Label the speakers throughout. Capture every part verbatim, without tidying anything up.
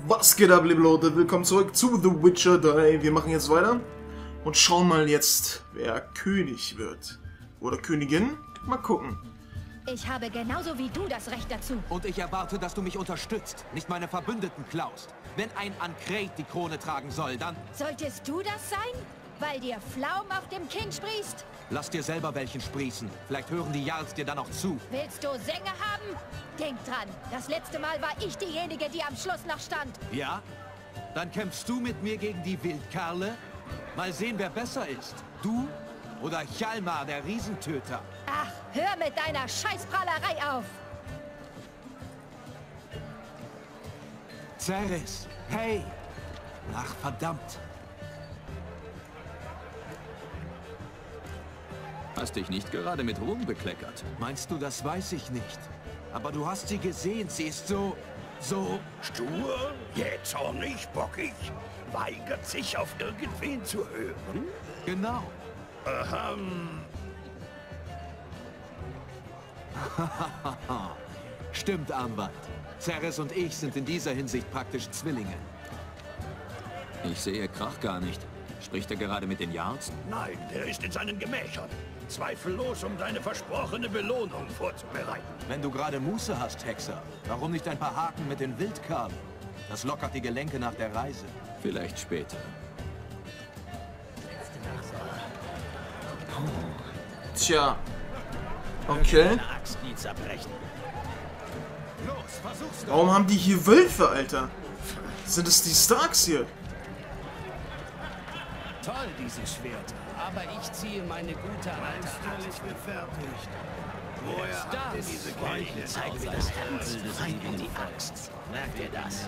Speaker 1: Was geht ab, liebe Leute? Willkommen zurück zu The Witcher drei. Wir machen jetzt weiter und schauen mal jetzt, wer König wird. Oder Königin. Mal gucken.
Speaker 2: Ich habe genauso wie du das Recht dazu.
Speaker 3: Und ich erwarte, dass du mich unterstützt, nicht meine Verbündeten klaust. Wenn ein Ankret die Krone tragen soll, dann...
Speaker 2: Solltest du das sein? Weil dir Flaum auf dem Kinn sprießt?
Speaker 3: Lass dir selber welchen sprießen. Vielleicht hören die Jarls dir dann auch zu.
Speaker 2: Willst du Sänge haben? Denk dran, das letzte Mal war ich diejenige, die am Schluss noch stand.
Speaker 3: Ja? Dann kämpfst du mit mir gegen die Wildkerle? Mal sehen, wer besser ist. Du oder Hjalmar, der Riesentöter?
Speaker 2: Ach, hör mit deiner Scheißprahlerei auf!
Speaker 3: Cerys, hey! Ach, verdammt!
Speaker 4: Hast dich nicht gerade mit Ruhm bekleckert?
Speaker 3: Meinst du, das weiß ich nicht? Aber du hast sie gesehen, sie ist so... so...
Speaker 5: Stur, jähzornig, bockig, weigert sich auf irgendwen zu hören?
Speaker 3: Genau.
Speaker 5: Ähm...
Speaker 3: Stimmt, Armband. Cerys und ich sind in dieser Hinsicht praktisch Zwillinge.
Speaker 4: Ich sehe Krach gar nicht. Spricht er gerade mit den Jarls?
Speaker 5: Nein, der ist in seinen Gemächern. Zweifellos, um deine versprochene Belohnung vorzubereiten.
Speaker 3: Wenn du gerade Muße hast, Hexer, warum nicht ein paar Haken mit den Wildkerlen? Das lockert die Gelenke nach der Reise.
Speaker 4: Vielleicht später.
Speaker 1: Tja. Okay. Warum haben die hier Wölfe, Alter? Sind es die Starks hier?
Speaker 6: Toll, diese Schwerter. Aber ich ziehe meine gute alte Axt gefertigt. Woher habt ihr diese Keule? Zeig mir das Herz, in die Axt. Merkt ihr das?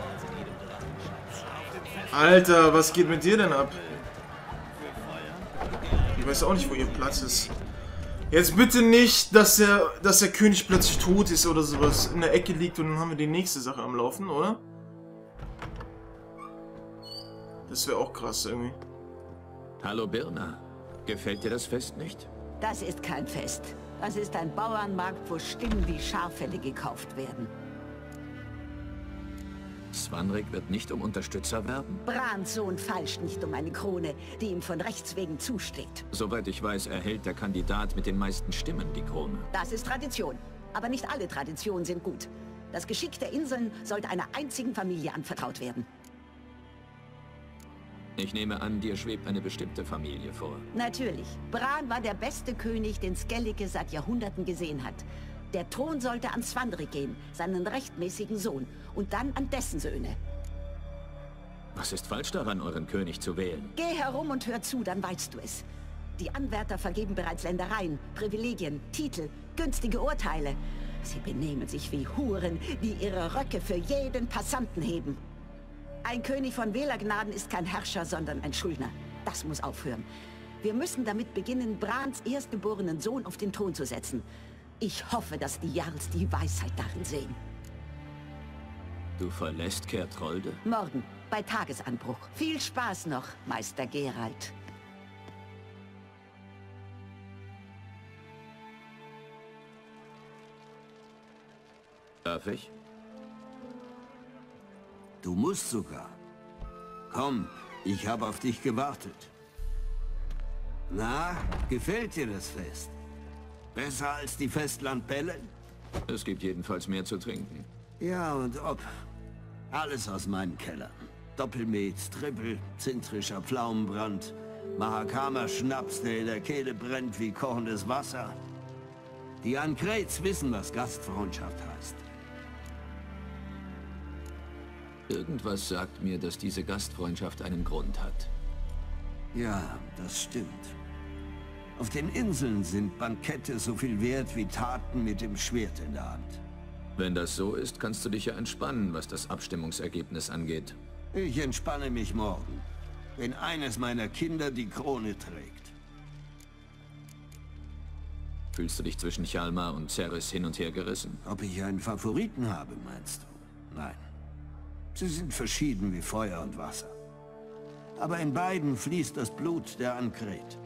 Speaker 1: Alter, was geht mit dir denn ab? Ich weiß auch nicht, wo ihr Platz ist. Jetzt bitte nicht, dass der, dass der König plötzlich tot ist oder sowas, in der Ecke liegt und dann haben wir die nächste Sache am Laufen, oder? Das wäre auch krass irgendwie.
Speaker 4: Hallo Birna. Gefällt dir das Fest nicht?
Speaker 7: Das ist kein Fest. Das ist ein Bauernmarkt, wo Stimmen wie Schaffelle gekauft werden.
Speaker 4: Svanrik wird nicht um Unterstützer werben?
Speaker 7: Brans Sohn falscht nicht um eine Krone, die ihm von Rechts wegen zusteht.
Speaker 4: Soweit ich weiß, erhält der Kandidat mit den meisten Stimmen die Krone.
Speaker 7: Das ist Tradition. Aber nicht alle Traditionen sind gut. Das Geschick der Inseln sollte einer einzigen Familie anvertraut werden.
Speaker 4: Ich nehme an, dir schwebt eine bestimmte Familie vor.
Speaker 7: Natürlich. Bran war der beste König, den Skellige seit Jahrhunderten gesehen hat. Der Thron sollte an Svanrik gehen, seinen rechtmäßigen Sohn, und dann an dessen Söhne.
Speaker 4: Was ist falsch daran, euren König zu wählen?
Speaker 7: Geh herum und hör zu, dann weißt du es. Die Anwärter vergeben bereits Ländereien, Privilegien, Titel, günstige Urteile. Sie benehmen sich wie Huren, die ihre Röcke für jeden Passanten heben. Ein König von Wählergnaden ist kein Herrscher, sondern ein Schuldner. Das muss aufhören. Wir müssen damit beginnen, Brans erstgeborenen Sohn auf den Thron zu setzen. Ich hoffe, dass die Jarls die Weisheit darin sehen.
Speaker 4: Du verlässt Kertrolde?
Speaker 7: Morgen, bei Tagesanbruch. Viel Spaß noch, Meister Geralt.
Speaker 4: Darf ich?
Speaker 8: Du musst sogar. Komm, ich habe auf dich gewartet. Na, gefällt dir das Fest? Besser als die Festlandbälle?
Speaker 4: Es gibt jedenfalls mehr zu trinken.
Speaker 8: Ja, und ob. Alles aus meinen Kellern. Doppelmet, Trippel, zintrischer Pflaumenbrand, Mahakama Schnaps, der in der Kehle brennt wie kochendes Wasser. Die Ankrets wissen, was Gastfreundschaft heißt.
Speaker 4: Irgendwas sagt mir, dass diese Gastfreundschaft einen Grund hat.
Speaker 8: Ja, das stimmt. Auf den Inseln sind Bankette so viel wert wie Taten mit dem Schwert in der Hand.
Speaker 4: Wenn das so ist, kannst du dich ja entspannen, was das Abstimmungsergebnis angeht.
Speaker 8: Ich entspanne mich morgen, wenn eines meiner Kinder die Krone trägt.
Speaker 4: Fühlst du dich zwischen Hjalmar und Cerys hin und her gerissen?
Speaker 8: Ob ich einen Favoriten habe, meinst du? Nein. Sie sind verschieden wie Feuer und Wasser. Aber in beiden fließt das Blut der Ankret.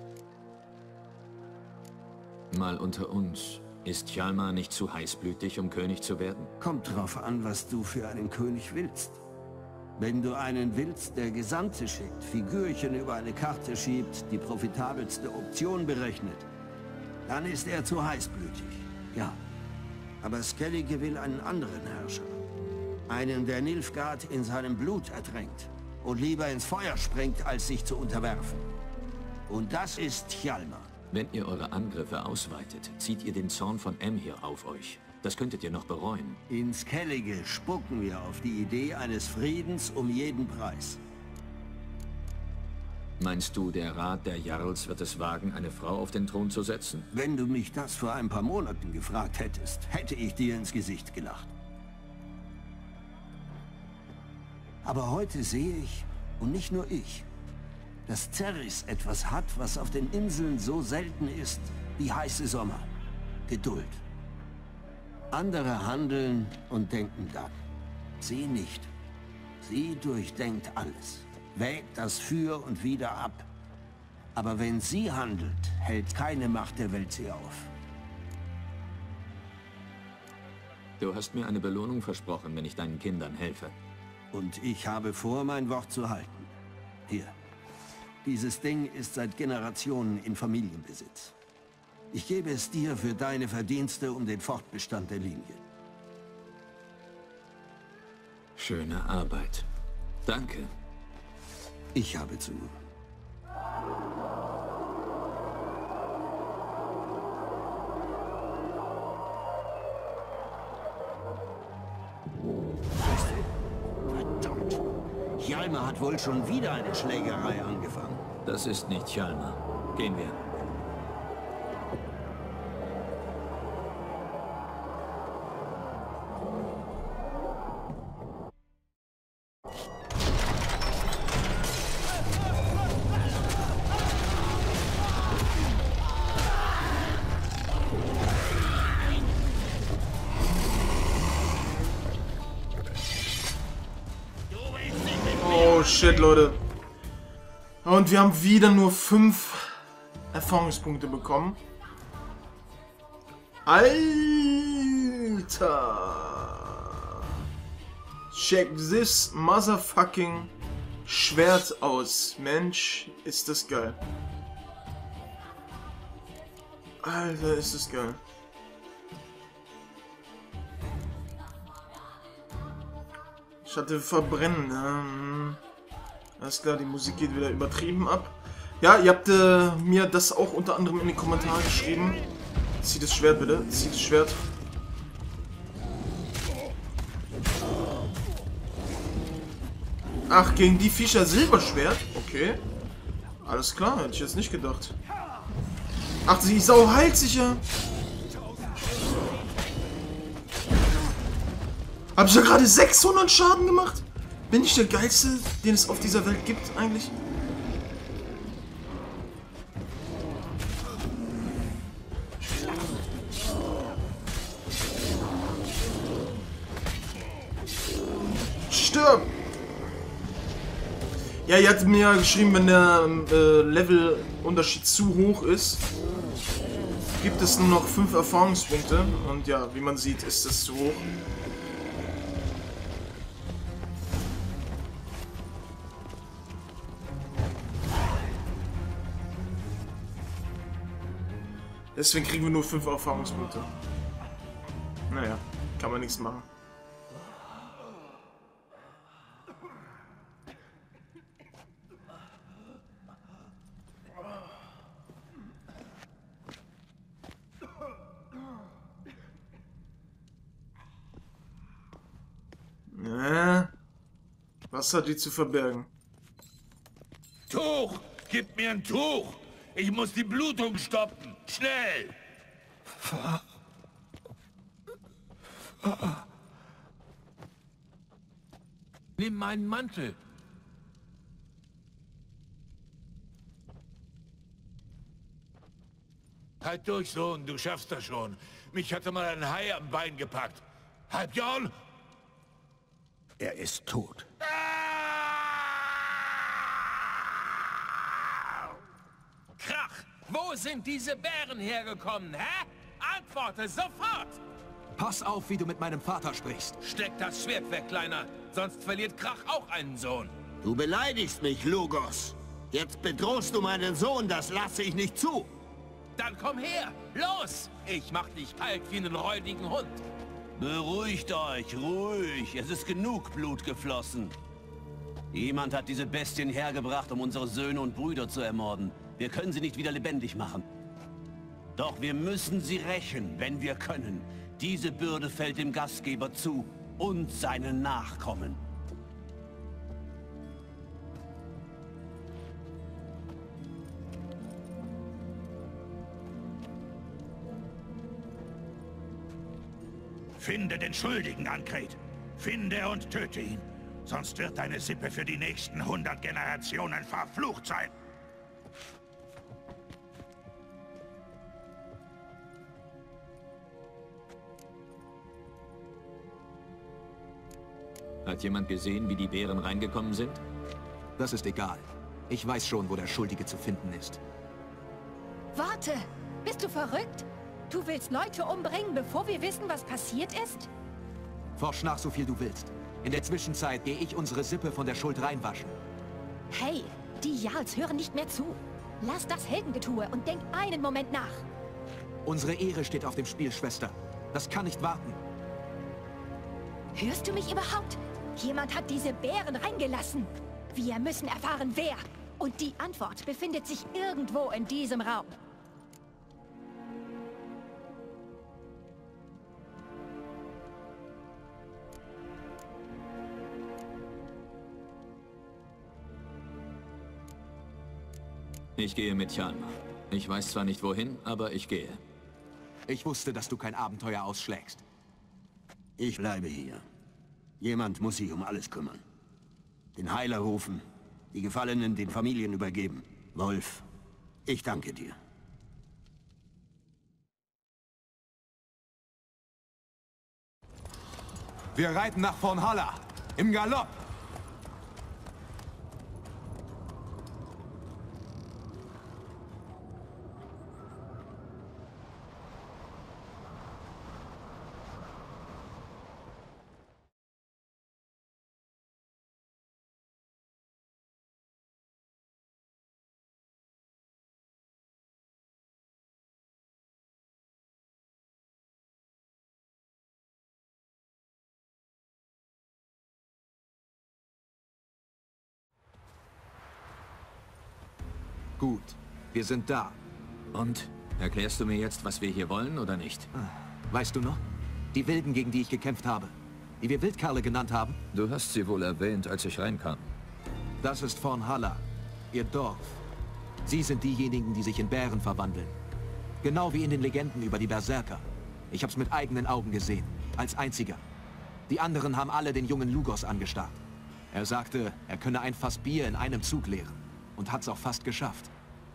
Speaker 4: Mal unter uns. Ist Hjalmar nicht zu heißblütig, um König zu werden?
Speaker 8: Kommt drauf an, was du für einen König willst. Wenn du einen willst, der Gesandte schickt, Figürchen über eine Karte schiebt, die profitabelste Option berechnet, dann ist er zu heißblütig, ja. Aber Skellige will einen anderen Herrscher. Einen, der Nilfgaard in seinem Blut ertränkt und lieber ins Feuer springt, als sich zu unterwerfen. Und das ist Hjalmar.
Speaker 4: Wenn ihr eure Angriffe ausweitet, zieht ihr den Zorn von Emhyr auf euch. Das könntet ihr noch bereuen.
Speaker 8: In Skellige spucken wir auf die Idee eines Friedens um jeden Preis.
Speaker 4: Meinst du, der Rat der Jarls wird es wagen, eine Frau auf den Thron zu setzen?
Speaker 8: Wenn du mich das vor ein paar Monaten gefragt hättest, hätte ich dir ins Gesicht gelacht. Aber heute sehe ich, und nicht nur ich, dass Cerys etwas hat, was auf den Inseln so selten ist wie heiße Sommer. Geduld. Andere handeln und denken dann. Sie nicht. Sie durchdenkt alles, wägt das Für und Wider ab. Aber wenn sie handelt, hält keine Macht der Welt sie auf.
Speaker 4: Du hast mir eine Belohnung versprochen, wenn ich deinen Kindern helfe.
Speaker 8: Und ich habe vor, mein Wort zu halten. Hier. Dieses Ding ist seit Generationen in Familienbesitz. Ich gebe es dir für deine Verdienste um den Fortbestand der Linie.
Speaker 4: Schöne Arbeit. Danke.
Speaker 8: Ich habe zu. Verdammt! Hjalmar hat wohl schon wieder eine Schlägerei angefangen.
Speaker 4: Das ist nicht Hjalmar. Gehen wir.
Speaker 1: Oh shit, Leute. Und wir haben wieder nur fünf Erfahrungspunkte bekommen. Alter! Check this motherfucking Schwert aus. Mensch, ist das geil. Alter, ist das geil. Ich hatte verbrennen. Ähm, alles klar, die Musik geht wieder übertrieben ab. Ja, ihr habt äh, mir das auch unter anderem in die Kommentare geschrieben. Zieh das Schwert bitte. Zieh das Schwert. Ach, gegen die Viecher Silberschwert? Okay. Alles klar, hätte ich jetzt nicht gedacht. Ach, die Sau heilt sich ja. Hab ich ja gerade sechshundert Schaden gemacht? Bin ich der Geilste, den es auf dieser Welt gibt, eigentlich? Stirb! Ja, ihr hattet mir ja geschrieben, wenn der äh, Levelunterschied zu hoch ist, gibt es nur noch fünf Erfahrungspunkte. Und ja, wie man sieht, ist das zu hoch. Deswegen kriegen wir nur fünf Erfahrungspunkte. Naja, kann man nichts machen. Ja, was hat die zu verbergen?
Speaker 5: Tuch! Gib mir ein Tuch! Ich muss die Blutung stoppen! Schnell!
Speaker 3: Nimm meinen Mantel.
Speaker 5: Halt durch, Sohn, du schaffst das schon. Mich hatte mal ein Hai am Bein gepackt. Halbjorn?
Speaker 8: Er ist tot.
Speaker 6: Krach! Wo sind diese Bären hergekommen, hä? Antworte sofort!
Speaker 3: Pass auf, wie du mit meinem Vater sprichst.
Speaker 6: Steck das Schwert weg, Kleiner. Sonst verliert Krach auch einen Sohn.
Speaker 8: Du beleidigst mich, Lugos. Jetzt bedrohst du meinen Sohn, das lasse ich nicht zu.
Speaker 6: Dann komm her. Los. Ich mach dich kalt wie einen räudigen Hund.
Speaker 9: Beruhigt euch, ruhig. Es ist genug Blut geflossen. Jemand hat diese Bestien hergebracht, um unsere Söhne und Brüder zu ermorden. Wir können sie nicht wieder lebendig machen. Doch wir müssen sie rächen, wenn wir können. Diese Bürde fällt dem Gastgeber zu und seinen Nachkommen.
Speaker 5: Finde den Schuldigen, Ankret. Finde und töte ihn. Sonst wird deine Sippe für die nächsten hundert Generationen verflucht sein.
Speaker 4: Hat jemand gesehen, wie die Bären reingekommen sind?
Speaker 3: Das ist egal. Ich weiß schon, wo der Schuldige zu finden ist.
Speaker 2: Warte! Bist du verrückt? Du willst Leute umbringen, bevor wir wissen, was passiert ist?
Speaker 3: Forsch nach, so viel du willst. In der Zwischenzeit gehe ich unsere Sippe von der Schuld reinwaschen.
Speaker 2: Hey, die Jarls hören nicht mehr zu. Lass das Heldengetue und denk einen Moment nach.
Speaker 3: Unsere Ehre steht auf dem Spiel, Schwester. Das kann nicht warten.
Speaker 2: Hörst du mich überhaupt? Jemand hat diese Bären reingelassen. Wir müssen erfahren, wer. Und die Antwort befindet sich irgendwo in diesem Raum.
Speaker 4: Ich gehe mit Hjalmar. Ich weiß zwar nicht wohin, aber ich gehe.
Speaker 3: Ich wusste, dass du kein Abenteuer ausschlägst.
Speaker 8: Ich bleibe hier. Jemand muss sich um alles kümmern. Den Heiler rufen, die Gefallenen den Familien übergeben. Wolf, ich danke dir.
Speaker 3: Wir reiten nach Fornhalla. Im Galopp. Gut, wir sind da.
Speaker 4: Und? Erklärst du mir jetzt, was wir hier wollen, oder nicht?
Speaker 3: Weißt du noch? Die Wilden, gegen die ich gekämpft habe. Die wir Wildkerle genannt haben?
Speaker 4: Du hast sie wohl erwähnt, als ich reinkam.
Speaker 3: Das ist Fornhalla, ihr Dorf. Sie sind diejenigen, die sich in Bären verwandeln. Genau wie in den Legenden über die Berserker. Ich hab's mit eigenen Augen gesehen, als einziger. Die anderen haben alle den jungen Lugos angestarrt. Er sagte, er könne ein Fass Bier in einem Zug leeren. Und hat's auch fast geschafft.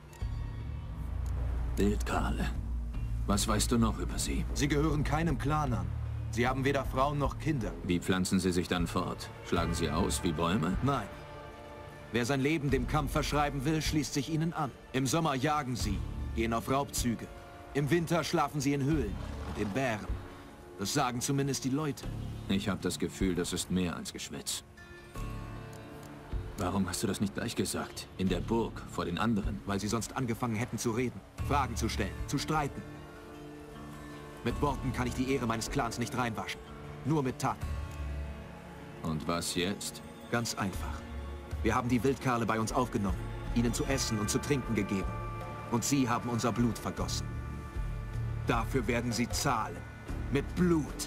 Speaker 4: Wildkerle. Was weißt du noch über sie?
Speaker 3: Sie gehören keinem Clan an. Sie haben weder Frauen noch Kinder.
Speaker 4: Wie pflanzen sie sich dann fort? Schlagen sie aus wie Bäume?
Speaker 3: Nein. Wer sein Leben dem Kampf verschreiben will, schließt sich ihnen an. Im Sommer jagen sie, gehen auf Raubzüge. Im Winter schlafen sie in Höhlen mit den Bären. Das sagen zumindest die Leute.
Speaker 4: Ich habe das Gefühl, das ist mehr als Geschwätz. Warum hast du das nicht gleich gesagt? In der Burg, vor den anderen?
Speaker 3: Weil sie sonst angefangen hätten zu reden, Fragen zu stellen, zu streiten. Mit Worten kann ich die Ehre meines Clans nicht reinwaschen. Nur mit Taten.
Speaker 4: Und was jetzt?
Speaker 3: Ganz einfach. Wir haben die Wildkerle bei uns aufgenommen, ihnen zu essen und zu trinken gegeben. Und sie haben unser Blut vergossen. Dafür werden sie zahlen. Mit Blut.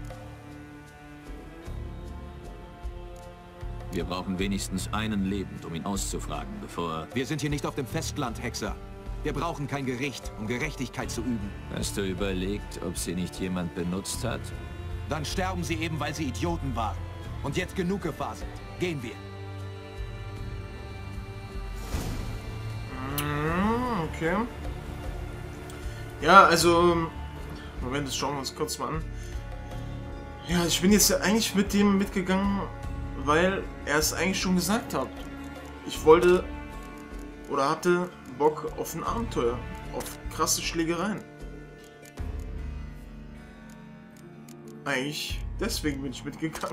Speaker 4: Wir brauchen wenigstens einen lebend, um ihn auszufragen, bevor...
Speaker 3: Wir sind hier nicht auf dem Festland, Hexer. Wir brauchen kein Gericht, um Gerechtigkeit zu üben.
Speaker 4: Hast du überlegt, ob sie nicht jemand benutzt hat?
Speaker 3: Dann sterben sie eben, weil sie Idioten waren. Und jetzt genug Gefahr sind. Gehen wir.
Speaker 1: Okay. Ja, also... Moment, das schauen wir uns kurz mal an. Ja, ich bin jetzt eigentlich mit dem mitgegangen, weil er es eigentlich schon gesagt hat. Ich wollte oder hatte Bock auf ein Abenteuer, auf krasse Schlägereien. Eigentlich deswegen bin ich mitgegangen.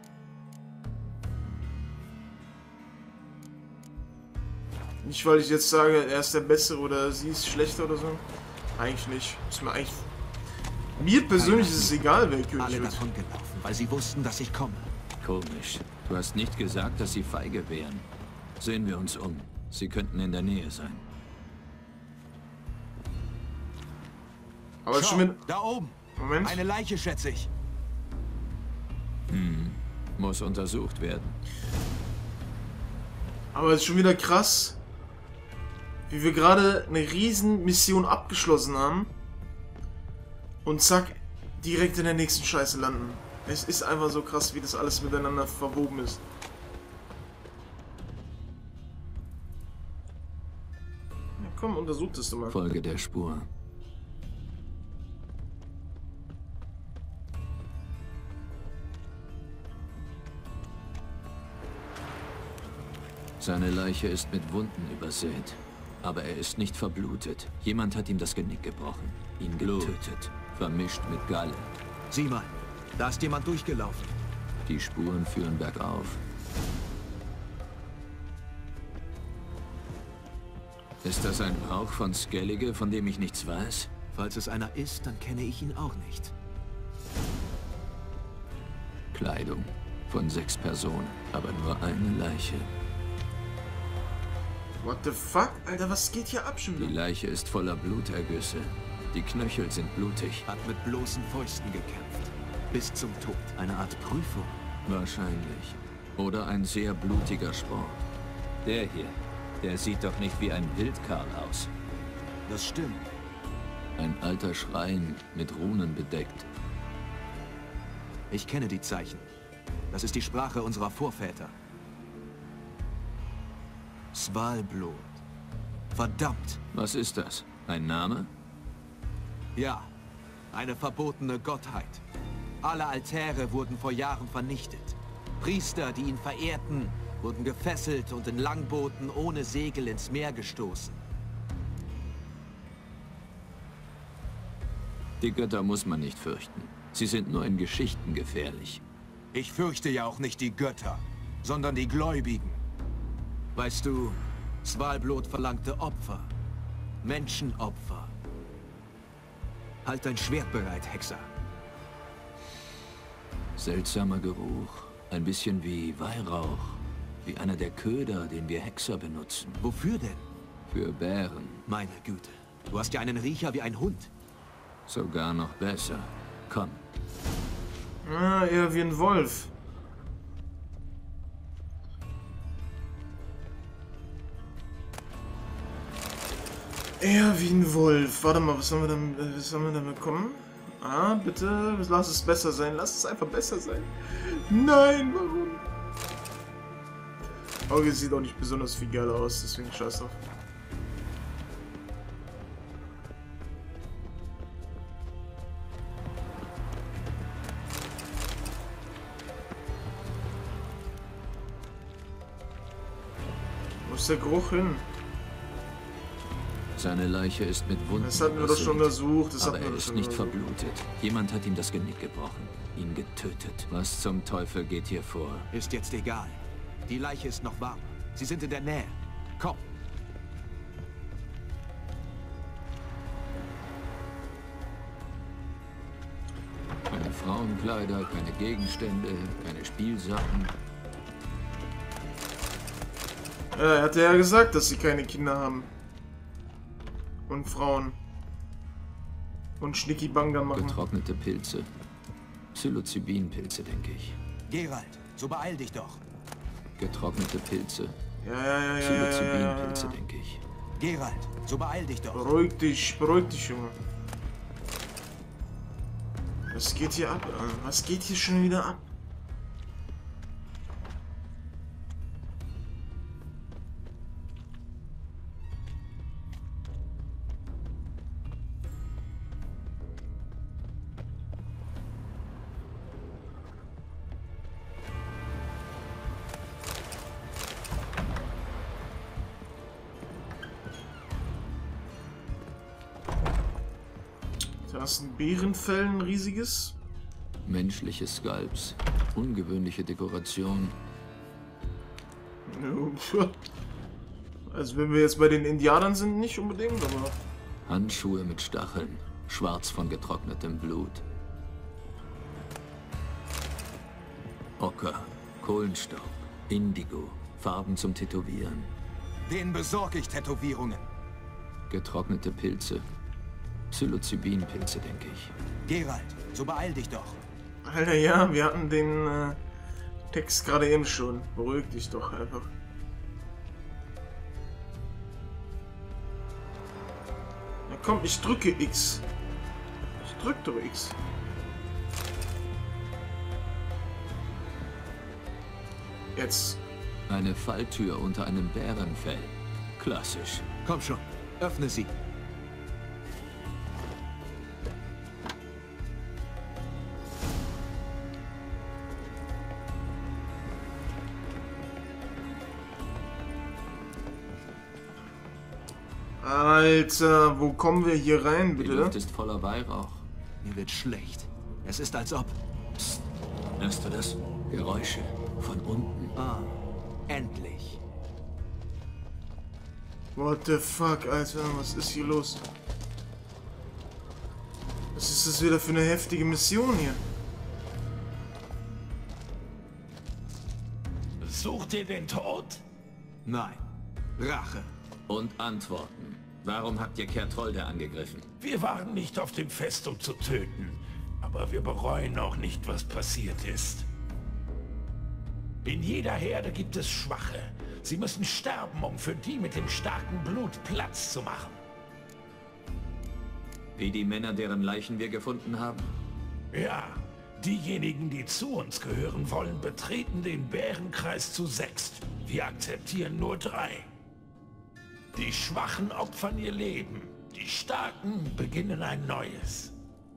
Speaker 1: Nicht, weil ich jetzt sage, er ist der Bessere oder sie ist schlechter oder so. Eigentlich nicht. Ist mir eigentlich... Mir persönlich ist es egal, wer König
Speaker 3: Alle
Speaker 1: wird.
Speaker 3: davon gelaufen, weil sie wussten, dass ich komme.
Speaker 4: Komisch. Du hast nicht gesagt, dass sie feige wären. Sehen wir uns um. Sie könnten in der Nähe sein.
Speaker 1: Aber
Speaker 3: Schau,
Speaker 1: schon mit...
Speaker 3: da oben.
Speaker 1: Moment.
Speaker 3: Eine Leiche, schätze ich.
Speaker 4: Hm. Muss untersucht werden.
Speaker 1: Aber es ist schon wieder krass, wie wir gerade eine riesen Mission abgeschlossen haben und zack, direkt in der nächsten Scheiße landen. Es ist einfach so krass, wie das alles miteinander verwoben ist. Ja, komm, untersuch das doch mal.
Speaker 4: Folge der Spur. Seine Leiche ist mit Wunden übersät. Aber er ist nicht verblutet. Jemand hat ihm das Genick gebrochen. Ihn getötet. Vermischt mit Galle.
Speaker 3: Sieh mal, da ist jemand durchgelaufen.
Speaker 4: Die Spuren führen bergauf. Ist das ein Brauch von Skellige, von dem ich nichts weiß?
Speaker 3: Falls es einer ist, dann kenne ich ihn auch nicht.
Speaker 4: Kleidung von sechs Personen, aber nur eine Leiche.
Speaker 1: What the fuck? Alter, was geht hier ab schon
Speaker 4: Die
Speaker 1: wieder?
Speaker 4: Leiche ist voller Blutergüsse. Die Knöchel sind blutig.
Speaker 3: Hat mit bloßen Fäusten gekämpft. Bis zum Tod. Eine Art Prüfung.
Speaker 4: Wahrscheinlich. Oder ein sehr blutiger Sport. Der hier, der sieht doch nicht wie ein Wildkarl aus.
Speaker 3: Das stimmt.
Speaker 4: Ein alter Schrein mit Runen bedeckt.
Speaker 3: Ich kenne die Zeichen. Das ist die Sprache unserer Vorväter. Svalblood. Verdammt!
Speaker 4: Was ist das? Ein Name?
Speaker 3: Ja, eine verbotene Gottheit. Alle Altäre wurden vor Jahren vernichtet. Priester, die ihn verehrten, wurden gefesselt und in Langbooten ohne Segel ins Meer gestoßen.
Speaker 4: Die Götter muss man nicht fürchten. Sie sind nur in Geschichten gefährlich.
Speaker 3: Ich fürchte ja auch nicht die Götter, sondern die Gläubigen. Weißt du, Svalblood verlangte Opfer. Menschenopfer. Halt dein Schwert bereit, Hexer.
Speaker 4: Seltsamer Geruch. Ein bisschen wie Weihrauch. Wie einer der Köder, den wir Hexer benutzen.
Speaker 3: Wofür denn?
Speaker 4: Für Bären.
Speaker 3: Meine Güte. Du hast ja einen Riecher wie ein Hund.
Speaker 4: Sogar noch besser. Komm.
Speaker 1: Ah, eher wie ein Wolf. Eher wie ein Wolf. Warte mal, was haben wir denn, was haben wir denn bekommen? Ah, bitte, lass es besser sein. Lass es einfach besser sein. Nein, warum? Auge sieht auch nicht besonders viel geil aus, deswegen scheiß drauf. Wo ist der Geruch hin?
Speaker 4: Seine Leiche ist mit Wunden
Speaker 1: Das hatten wir doch schon
Speaker 4: übersät.
Speaker 1: untersucht. Das
Speaker 4: Aber
Speaker 1: hatten wir
Speaker 4: er
Speaker 1: doch
Speaker 4: ist
Speaker 1: schon
Speaker 4: nicht
Speaker 1: untersucht.
Speaker 4: verblutet. Jemand hat ihm das Genick gebrochen. Ihn getötet. Was zum Teufel geht hier vor?
Speaker 3: Ist jetzt egal. Die Leiche ist noch warm. Sie sind in der Nähe. Komm.
Speaker 4: Keine Frauenkleider, keine Gegenstände, keine Spielsachen.
Speaker 1: Ja, er hat ja gesagt, dass sie keine Kinder haben. Und Frauen. Und Schnicki-Banga machen.
Speaker 4: Getrocknete Pilze. Psilocybin-Pilze, denke ich.
Speaker 3: Geralt, so beeil dich doch.
Speaker 4: Getrocknete Pilze.
Speaker 1: Ja, ja, ja, ja, ja, ja,
Speaker 4: Psilocybin-Pilze,
Speaker 1: ja.
Speaker 4: denke ich.
Speaker 3: Geralt, so beeil dich doch.
Speaker 1: Beruhig dich, beruhig dich, Junge. Was geht hier ab? Alter? Was geht hier schon wieder ab? Da ist ein Bärenfell, ein riesiges.
Speaker 4: Menschliche Skalps. Ungewöhnliche Dekoration.
Speaker 1: Also wenn wir jetzt bei den Indianern sind, nicht unbedingt, aber...
Speaker 4: Handschuhe mit Stacheln. Schwarz von getrocknetem Blut. Ocker, Kohlenstaub, Indigo, Farben zum Tätowieren.
Speaker 3: Den besorge ich Tätowierungen.
Speaker 4: Getrocknete Pilze. Psilocybin-Pilze, denke ich.
Speaker 3: Geralt, so beeil dich doch.
Speaker 1: Alter, ja, wir hatten den äh, Text gerade eben schon. Beruhig dich doch einfach. Na komm, ich drücke X. Ich drück doch X. Jetzt.
Speaker 4: Eine Falltür unter einem Bärenfell. Klassisch.
Speaker 3: Komm schon, öffne sie.
Speaker 1: Alter, wo kommen wir hier rein, bitte?
Speaker 4: Die Luft ist voller Weihrauch.
Speaker 3: Mir wird schlecht. Es ist als ob...
Speaker 4: Psst. Hörst du das? Geräusche von unten.
Speaker 3: Ah, endlich.
Speaker 1: What the fuck, Alter, was ist hier los? Was ist das wieder für eine heftige Mission hier?
Speaker 5: Sucht ihr den Tod?
Speaker 3: Nein, Rache.
Speaker 4: Und Antworten. Warum habt ihr Kertrolde angegriffen?
Speaker 5: Wir waren nicht auf dem Fest, um zu töten. Aber wir bereuen auch nicht, was passiert ist. In jeder Herde gibt es Schwache. Sie müssen sterben, um für die mit dem starken Blut Platz zu machen.
Speaker 4: Wie die Männer, deren Leichen wir gefunden haben?
Speaker 5: Ja, diejenigen, die zu uns gehören wollen, betreten den Bärenkreis zu sechst. Wir akzeptieren nur drei. Die Schwachen opfern ihr Leben. Die Starken beginnen ein neues.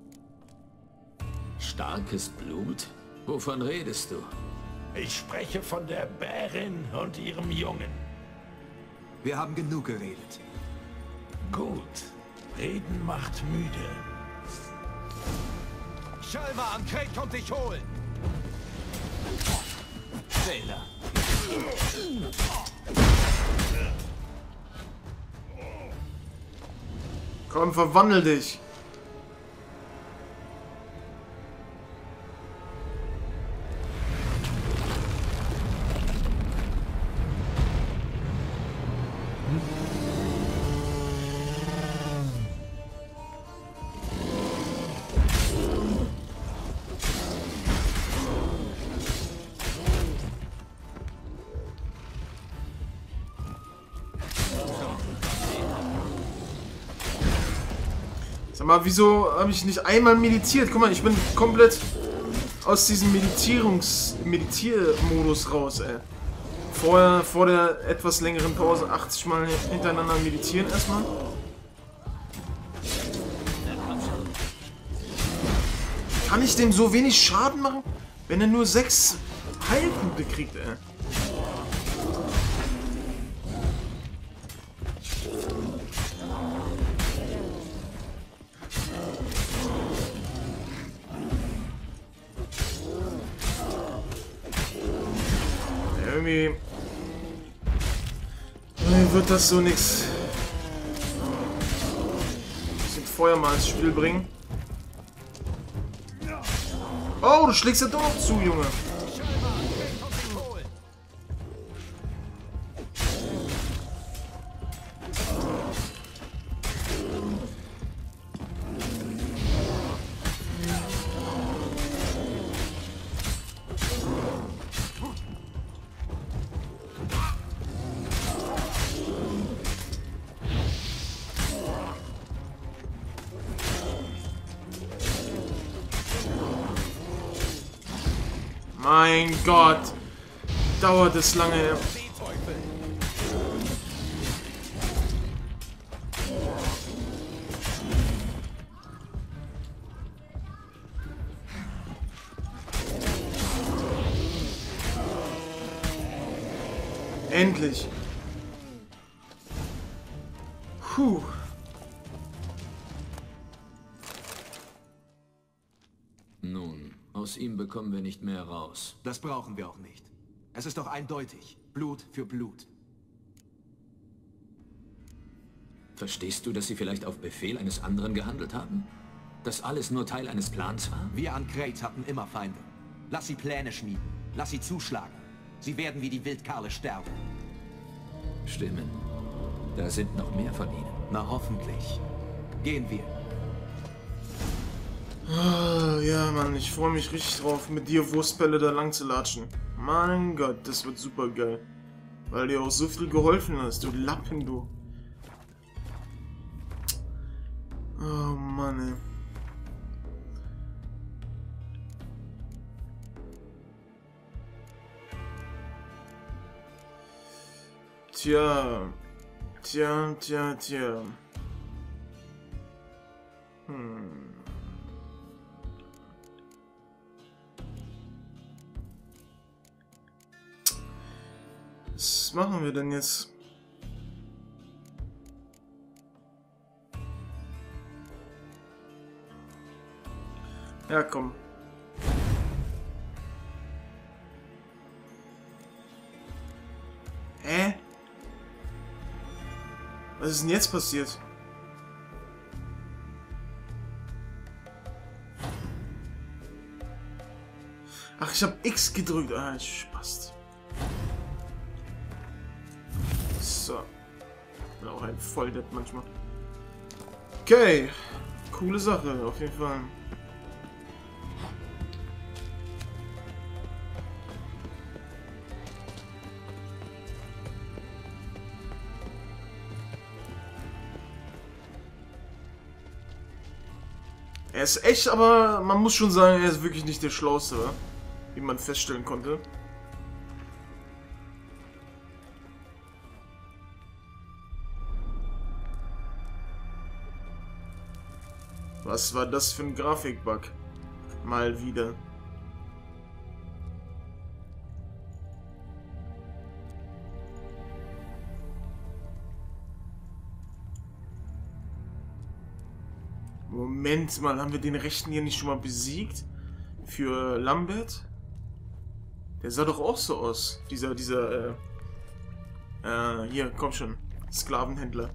Speaker 4: Starkes Blut? Wovon redest du?
Speaker 5: Ich spreche von der Bärin und ihrem Jungen.
Speaker 3: Wir haben genug geredet.
Speaker 5: Gut. Reden macht müde.
Speaker 3: Schalwan, Kate kommt dich holen!
Speaker 4: Fehler.
Speaker 1: Komm, verwandel dich! Sag mal, wieso habe ich nicht einmal meditiert? Guck mal, ich bin komplett aus diesem Meditierungs... Meditiermodus raus, ey. Vorher, vor der etwas längeren Pause achtzig Mal hintereinander meditieren erstmal. Kann ich dem so wenig Schaden machen, wenn er nur sechs Heilpunkte kriegt, ey? Irgendwie wird das so nix. Bisschen Feuer mal ins Spiel bringen. Oh, du schlägst ja doch noch zu, Junge. Mein Gott, dauert es lange. Endlich. Puh.
Speaker 4: Nun, aus Aus ihm bekommen wir nicht mehr raus.
Speaker 3: Das brauchen wir auch nicht. Es ist doch eindeutig. Blut für Blut.
Speaker 4: Verstehst du, dass sie vielleicht auf Befehl eines anderen gehandelt haben? Dass alles nur Teil eines Plans war?
Speaker 3: Wir an Kratos hatten immer Feinde. Lass sie Pläne schmieden. Lass sie zuschlagen. Sie werden wie die Wildkarle sterben.
Speaker 4: Stimmen. Da sind noch mehr von ihnen.
Speaker 3: Na hoffentlich. Gehen wir.
Speaker 1: Ah, ja, Mann, ich freue mich richtig drauf, mit dir Wurstbälle da lang zu latschen. Mein Gott, das wird super geil. Weil dir auch so viel geholfen hast, du Lappen, du. Oh Mann, ey. Tja. Tja, tja, tja. Hm. Was machen wir denn jetzt? Ja, komm. Hä? Was ist denn jetzt passiert? Ach, ich hab X gedrückt. Ah, ich Spast. So. Bin auch ein Volldepp manchmal. Okay. Coole Sache, auf jeden Fall. Er ist echt, aber man muss schon sagen, er ist wirklich nicht der Schlauste, wie man feststellen konnte. Was war das für ein Grafikbug? Mal wieder. Moment mal, haben wir den Rechten hier nicht schon mal besiegt? Für Lambert? Der sah doch auch so aus. Dieser, dieser, äh... Äh, hier, komm schon. Sklavenhändler.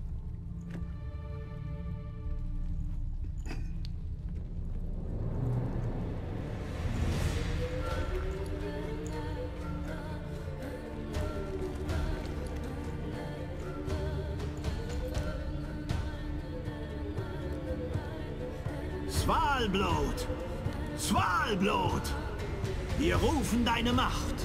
Speaker 6: Svalblut! Svalblut! Wir rufen deine Macht!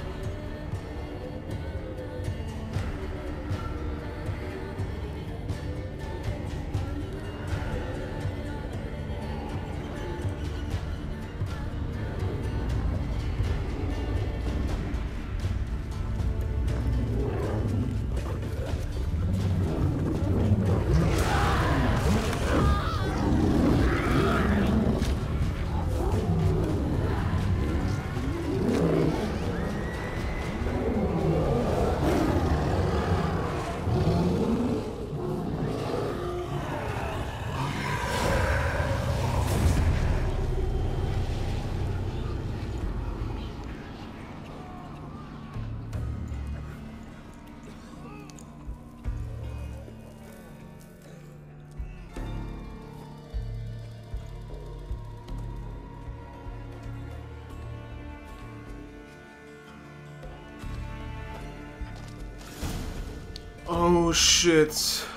Speaker 1: Oh shit.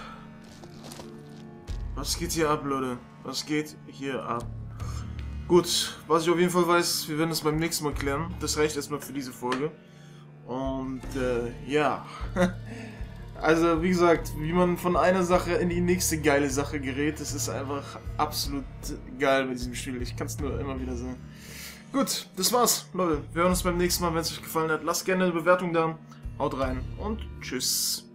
Speaker 1: Was geht hier ab, Leute? Was geht hier ab? Gut, was ich auf jeden Fall weiß, wir werden es beim nächsten Mal klären. Das reicht erstmal für diese Folge. Und äh, ja. Also wie gesagt, wie man von einer Sache in die nächste geile Sache gerät, das ist einfach absolut geil bei diesem Spiel. Ich kann es nur immer wieder sagen. Gut, das war's, Leute. Wir hören uns beim nächsten Mal, wenn es euch gefallen hat. Lasst gerne eine Bewertung da. Haut rein und tschüss.